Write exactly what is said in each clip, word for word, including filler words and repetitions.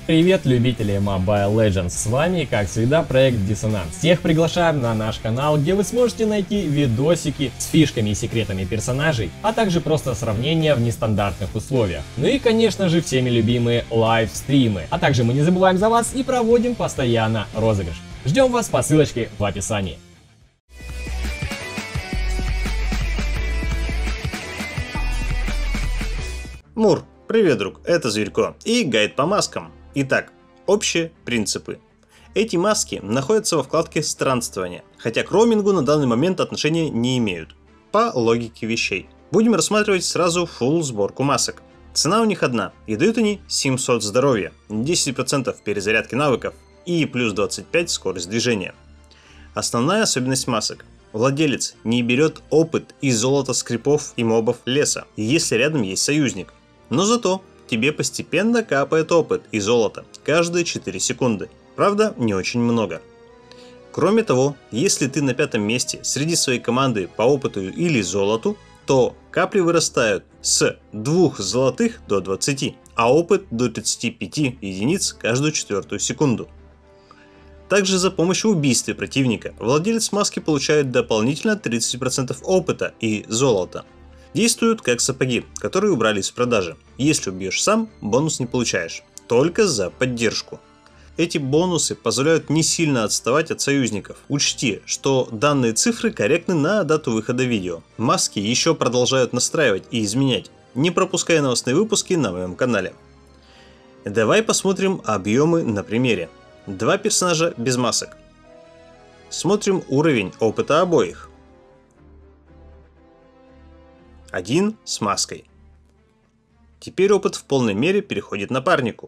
Привет, любители Mobile Legends, с вами, как всегда, проект Dissonance. Всех приглашаем на наш канал, где вы сможете найти видосики с фишками и секретами персонажей, а также просто сравнения в нестандартных условиях. Ну и, конечно же, всеми любимые лайв-стримы. А также мы не забываем за вас и проводим постоянно розыгрыш. Ждем вас по ссылочке в описании. Мур, привет, друг, это Зверько и гайд по маскам. Итак, общие принципы. Эти маски находятся во вкладке «Странствование», хотя к роумингу на данный момент отношения не имеют, по логике вещей. Будем рассматривать сразу full сборку масок. Цена у них одна, и дают они семьсот здоровья, десять процентов перезарядки навыков и плюс двадцать пять скорость движения. Основная особенность масок. Владелец не берет опыт и золото скрипов и мобов леса, если рядом есть союзник. Но зато тебе постепенно капает опыт и золото каждые четыре секунды. Правда, не очень много. Кроме того, если ты на пятом месте среди своей команды по опыту или золоту, то капли вырастают с двух золотых до двадцати, а опыт до тридцати пяти единиц каждую четвертую секунду. Также за помощью убийства противника владелец маски получает дополнительно тридцать процентов опыта и золота. Действуют как сапоги, которые убрали из продажи. Если убьешь сам, бонус не получаешь, только за поддержку. Эти бонусы позволяют не сильно отставать от союзников. Учти, что данные цифры корректны на дату выхода видео. Маски еще продолжают настраивать и изменять. Не пропускай новостные выпуски на моем канале. Давай посмотрим объемы на примере. Два персонажа без масок. Смотрим уровень опыта обоих. Один с маской. Теперь опыт в полной мере переходит напарнику.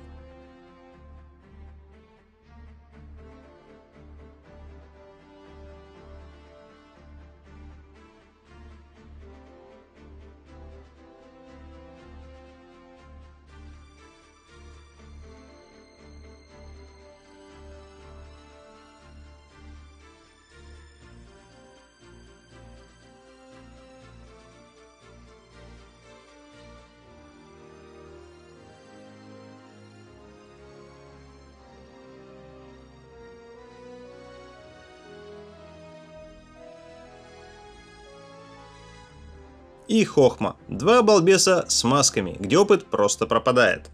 И хохма. Два балбеса с масками, где опыт просто пропадает.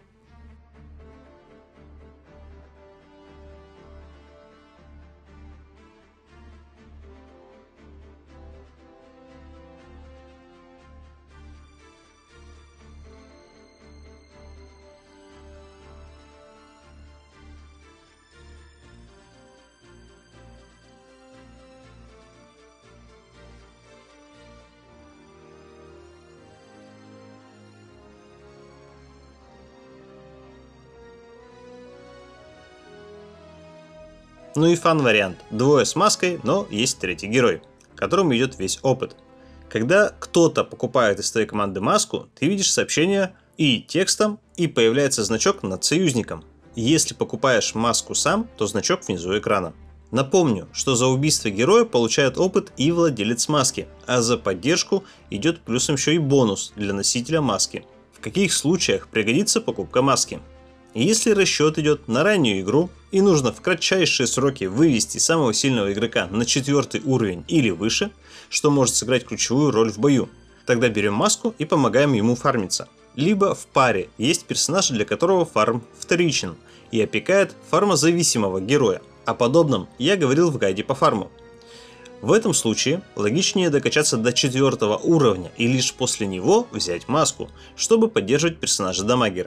Ну и фан вариант. Двое с маской, но есть третий герой, которому идет весь опыт. Когда кто-то покупает из твоей команды маску, ты видишь сообщение и текстом, и появляется значок над союзником. Если покупаешь маску сам, то значок внизу экрана. Напомню, что за убийство героя получает опыт и владелец маски, а за поддержку идет плюсом еще и бонус для носителя маски. В каких случаях пригодится покупка маски? Если расчет идет на раннюю игру и нужно в кратчайшие сроки вывести самого сильного игрока на четвертый уровень или выше, что может сыграть ключевую роль в бою, тогда берем маску и помогаем ему фармиться. Либо в паре есть персонаж, для которого фарм вторичен и опекает фармозависимого героя. О подобном я говорил в гайде по фарму. В этом случае логичнее докачаться до четвертого уровня и лишь после него взять маску, чтобы поддерживать персонажа дамагера.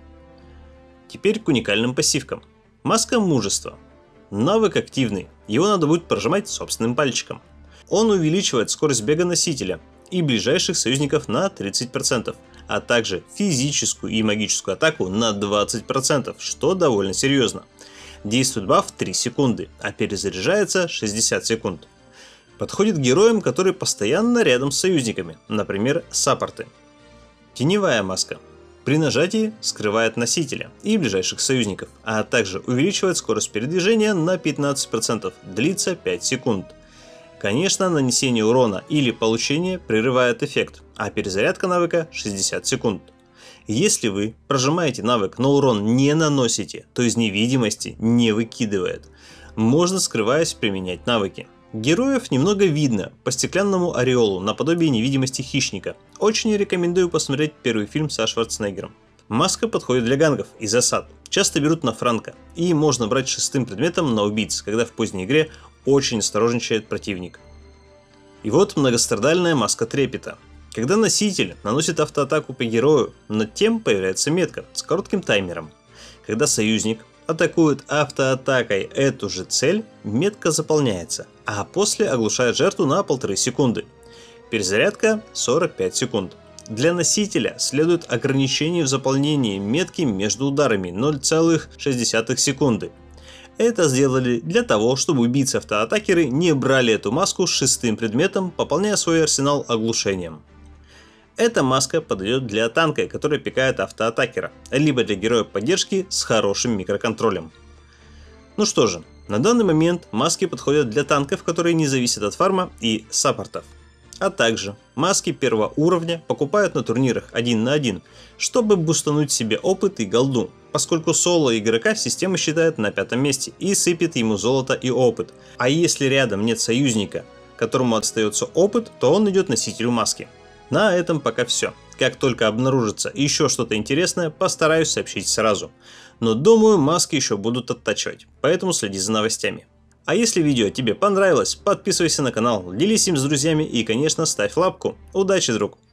Теперь к уникальным пассивкам. Маска мужества. Навык активный, его надо будет прожимать собственным пальчиком. Он увеличивает скорость бега носителя и ближайших союзников на тридцать процентов, а также физическую и магическую атаку на двадцать процентов, что довольно серьезно. Действует баф три секунды, а перезаряжается шестьдесят секунд. Подходит героям, которые постоянно рядом с союзниками, например, саппорты. Теневая маска. При нажатии скрывает носителя и ближайших союзников, а также увеличивает скорость передвижения на пятнадцать процентов, длится пять секунд. Конечно, нанесение урона или получение прерывает эффект, а перезарядка навыка шестьдесят секунд. Если вы прожимаете навык, но урон не наносите, то из невидимости не выкидывает. Можно, скрываясь, применять навыки. Героев немного видно по стеклянному ореолу, наподобие невидимости хищника. Очень рекомендую посмотреть первый фильм со Шварценеггером. Маска подходит для гангов и засад. Часто берут на франко. И можно брать шестым предметом на убийц, когда в поздней игре очень осторожничает противник. И вот многострадальная маска трепета. Когда носитель наносит автоатаку по герою, над тем появляется метка с коротким таймером. Когда союзник атакует автоатакой эту же цель, метка заполняется, а после оглушает жертву на полторы секунды. Перезарядка сорок пять секунд. Для носителя следует ограничение в заполнении метки между ударами ноль целых шесть десятых секунды. Это сделали для того, чтобы убийцы-автоатакеры не брали эту маску с шестым предметом, пополняя свой арсенал оглушением. Эта маска подойдет для танка, который пикает автоатакера, либо для героя поддержки с хорошим микроконтролем. Ну что же, на данный момент маски подходят для танков, которые не зависят от фарма и саппортов. А также маски первого уровня покупают на турнирах один на один, чтобы бустануть себе опыт и голду, поскольку соло игрока система считает на пятом месте и сыпет ему золото и опыт. А если рядом нет союзника, которому отстается опыт, то он идет носителю маски. На этом пока все. Как только обнаружится еще что-то интересное, постараюсь сообщить сразу. Но думаю, маски еще будут оттачивать, поэтому следи за новостями. А если видео тебе понравилось, подписывайся на канал, делись им с друзьями и, конечно, ставь лапку. Удачи, друг!